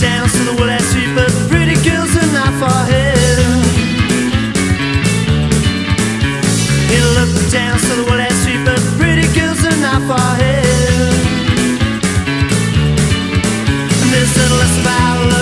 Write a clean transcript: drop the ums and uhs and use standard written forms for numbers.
down to the Woolhead Street, but the pretty girls are not far ahead. He looked down to the Woolhead Street, but the pretty girls are not far ahead. And they said less about love